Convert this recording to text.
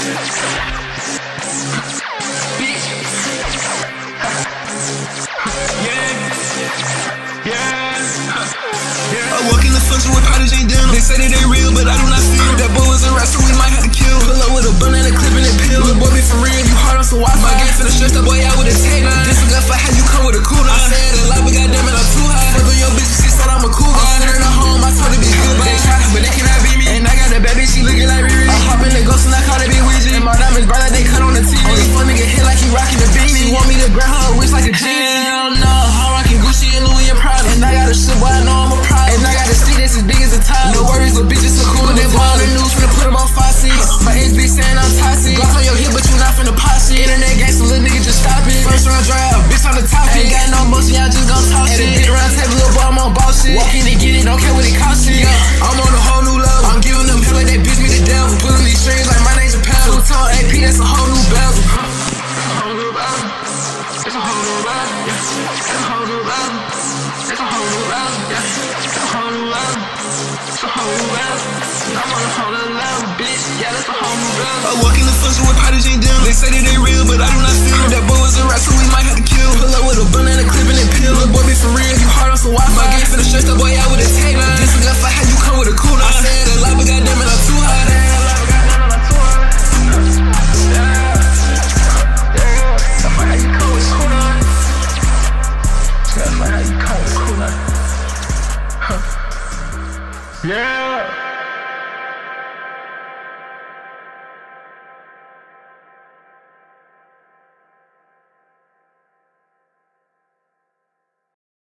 I walk in the function with powders ain't down. They say that they real, but I do not feel. That boy was a wrestler, we might have to kill. Pull up with a bun and a clip and a pill. Little boy be for real, you hard on some Wi-Fi. My gang finna stretch that boy out with a tape. This a gun for how you come with a cool. I said a lot, but goddamn it, I'm too high. Fuck on your bitch, she said I'm a cool guy. I sent her to home, I told her be good, but they try, but they cannot beat me. And I got that bad bitch, she looking like Riri. I hop in the ghost and I call that bitch Ouija. And my diamonds bright like they cut on the TV. Only fun nigga hit like he rocking the beanie. She want me to grab her wrist like a genie. Hell no, I'm rocking Gucci and Louis and Prada. And I got a shit, boy, I know I'm a pride. And I got a stick that's as big as a tile. No worries, little bitches so cool. They ball the news, finna put them on 5 seats. My ex bitch saying I'm toxic. Glock on your hip, but you not finna pop shit. Internet gangsta, little nigga, just stop it. First round drive, bitch on the top. Ain't got no motion, y'all just gon' talk shit. At a big round table, little boy, I'm on ball shit. Walk in and get it, don't care what it costs shit. I'm on a whole new level. I'm giving them hell like they bitch me the devil. Pulling these strings like my name's a pedal. Two-tone AP, that's a whole new bezel. It's a whole new bezel. It's a whole new bezel. It's a whole new bezel. It's a whole new bezel. It's a whole new bezel. I'm on a whole new level, bitch. Yeah, that's a whole new bezel. I walk in the function with powders ain't down. They say that they real, but I do not feel. That boy was a wrestler, we might have to kill. Pull up with a bun and a clip and a pill. Little boy be for real, you hard on some Wi-Fi. My gang finna stretch that boy out with a tape. This a gun for how you come with a cool. I said a lot, but goddamn it, I'm too high. Yeah.